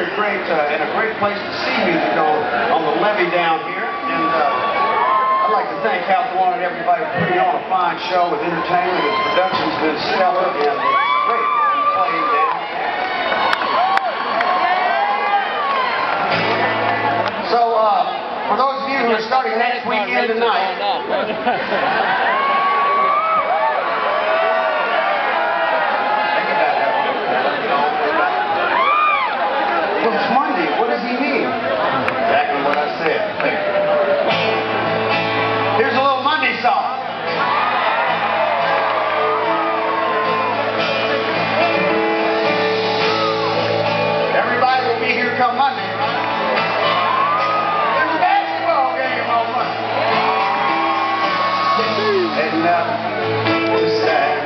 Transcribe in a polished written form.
great and a great place to see music on the levee down here. And I'd like to thank Hal Theron and everybody for putting on a fine show with entertainment. His production's been stellar, and it's great to be playing downtown. So, for those of you who are starting next weekend tonight, well, it's Monday. What does he mean? Exactly what I said. Here's a little Monday song. Everybody will be here come Monday, right? There's a basketball game on Monday. And sad.